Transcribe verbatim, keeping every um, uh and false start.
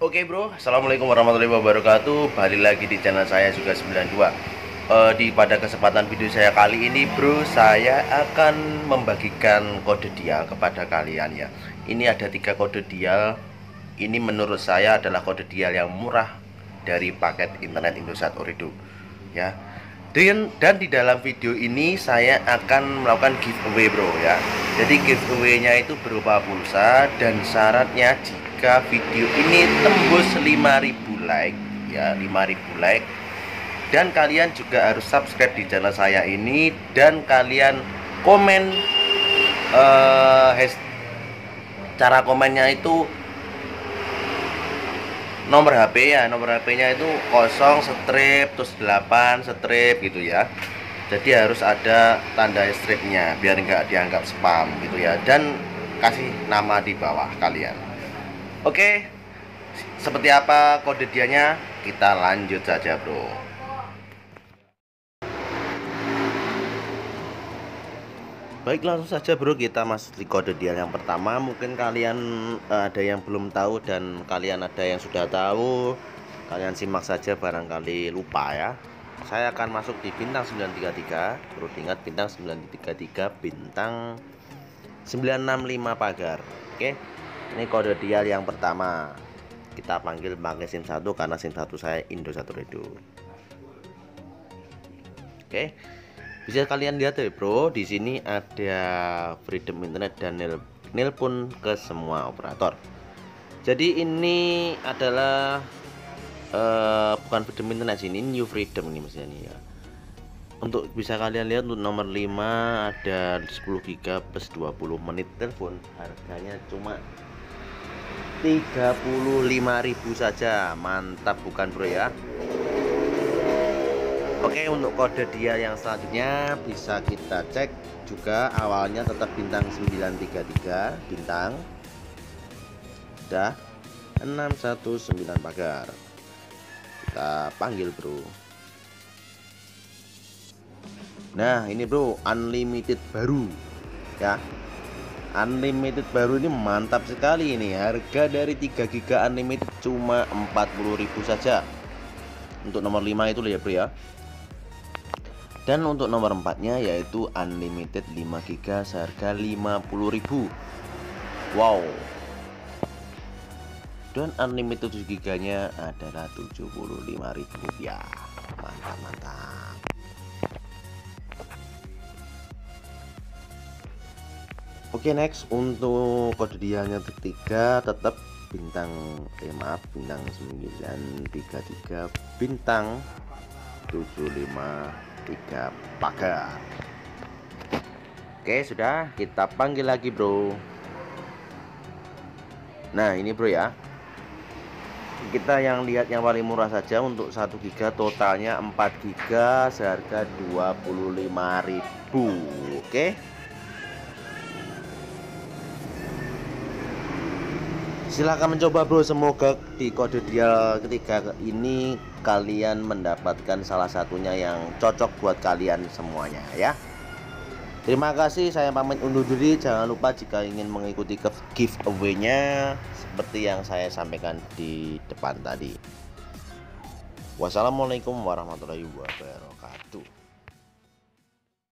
Oke bro, assalamualaikum warahmatullahi wabarakatuh. Balik lagi di channel saya juga sembilan dua. uh, Di pada kesempatan video saya kali ini bro, saya akan membagikan kode dial kepada kalian ya. Ini ada tiga kode dial. Ini menurut saya adalah kode dial yang murah dari paket internet Indosat Ooredoo ya. Dan, dan di dalam video ini saya akan melakukan giveaway bro ya. Jadi giveaway-nya itu berupa pulsa, dan syaratnya jika video ini tembus lima ribu like ya, lima ribu like, dan kalian juga harus subscribe di channel saya ini, dan kalian komen uh, cara komennya itu nomor H P ya, nomor H P-nya itu kosong strip terus delapan strip gitu ya. Jadi harus ada tanda stripnya biar nggak dianggap spam gitu ya, dan kasih nama di bawah kalian. Oke, seperti apa kode dianya? Kita lanjut saja bro. Baik, langsung saja bro, kita masuk di kode dial yang pertama. Mungkin kalian uh, ada yang belum tahu, dan kalian ada yang sudah tahu. Kalian simak saja, barangkali lupa ya. Saya akan masuk di bintang sembilan tiga tiga. Perlu diingat, bintang sembilan tiga tiga, bintang sembilan enam lima pagar. Oke, ini kode dial yang pertama. Kita panggil pakai SIM satu karena SIM satu saya Indosat Ooredoo. Oke, bisa kalian lihat ya bro, di sini ada Freedom Internet dan nil nelpon ke semua operator. Jadi ini adalah uh, bukan Freedom Internet sini, New Freedom ini maksudnya nih ya. Untuk bisa kalian lihat, untuk nomor lima ada sepuluh giga plus dua puluh menit telepon. Harganya cuma tiga puluh lima ribu saja. Mantap bukan bro ya? Oke, untuk kode dial yang selanjutnya bisa kita cek juga, awalnya tetap bintang sembilan tiga tiga, bintang udah enam satu sembilan pagar. Kita panggil bro. Nah ini bro, unlimited baru ya. Unlimited baru ini mantap sekali ini. Harga dari tiga giga unlimited cuma empat puluh ribu saja. Untuk nomor lima itu ya bro ya. Dan untuk nomor empatnya yaitu unlimited lima giga seharga lima puluh ribu. Wow. Dan unlimited tujuh giga nya adalah tujuh puluh lima ribu rupiah. Mantap mantap. Oke, next untuk kode dialnya ketiga tetap bintang eh maaf bintang sembilan tiga tiga, bintang tujuh lima tiga pagar. Oke, sudah, kita panggil lagi bro. Nah ini bro ya, kita yang lihat yang paling murah saja. Untuk satu giga totalnya empat giga seharga dua puluh lima ribu. Oke, silahkan mencoba bro. Semoga di kode dial ketiga ini kalian mendapatkan salah satunya yang cocok buat kalian semuanya ya. Terima kasih, saya pamit undur diri. Jangan lupa jika ingin mengikuti giveaway-nya seperti yang saya sampaikan di depan tadi. Wassalamualaikum warahmatullahi wabarakatuh.